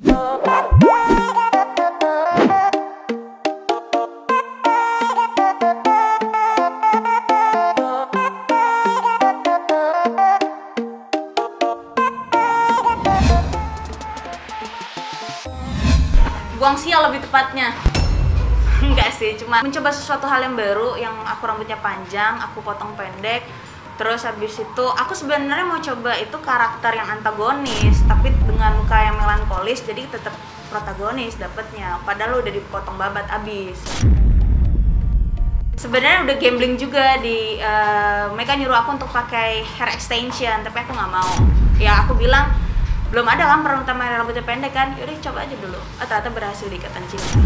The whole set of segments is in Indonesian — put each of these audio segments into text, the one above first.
Buang sial lebih tepatnya. Enggak sih, cuma mencoba sesuatu hal yang baru. Yang aku rambutnya panjang, aku potong pendek. Terus habis itu aku sebenarnya mau coba itu karakter yang antagonis, tapi dengan muka yang melankolis, jadi tetap protagonis dapetnya. Padahal udah dipotong babat abis. Sebenarnya udah gambling juga di mereka nyuruh aku untuk pakai hair extension, tapi aku nggak mau. Ya aku bilang belum ada kan pertama rambutnya pendek kan, yaudah coba aja dulu. Ternyata berhasil di ikatan cinta.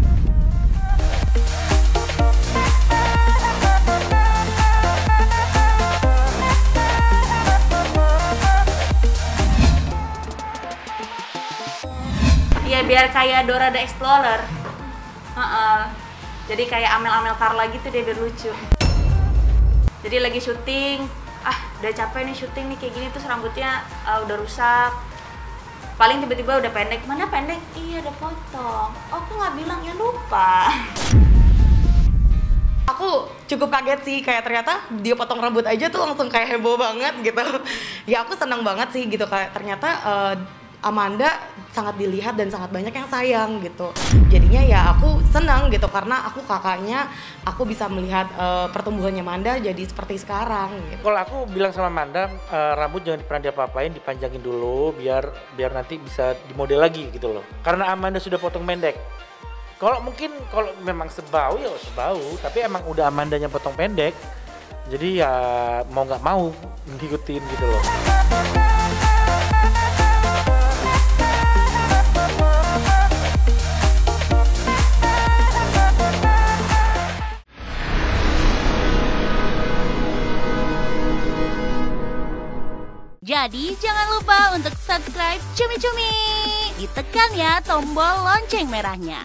Ya biar kayak Dora the Explorer. Jadi kayak Amel Carla gitu deh, biar lucu. Jadi lagi syuting, udah capek nih syuting nih kayak gini, terus rambutnya udah rusak. Paling tiba-tiba udah pendek. Mana pendek? Iya udah potong. Oh aku nggak bilang, ya lupa. Aku cukup kaget sih, kayak ternyata dia potong rambut aja tuh langsung kayak heboh banget gitu. Ya aku senang banget sih gitu, kayak ternyata Amanda sangat dilihat dan sangat banyak yang sayang gitu. Jadinya ya aku senang gitu karena aku kakaknya, aku bisa melihat pertumbuhannya Amanda jadi seperti sekarang gitu. Kalau aku bilang sama Amanda, rambut jangan pernah diapa-apain, dipanjangin dulu biar nanti bisa dimodel lagi gitu loh. Karena Amanda sudah potong pendek. Kalau memang sebau ya sebau, tapi emang udah Amandanya potong pendek. Jadi ya mau nggak mau ngikutin gitu loh. Jadi jangan lupa untuk subscribe Cumi Cumi. Ditekan ya tombol lonceng merahnya.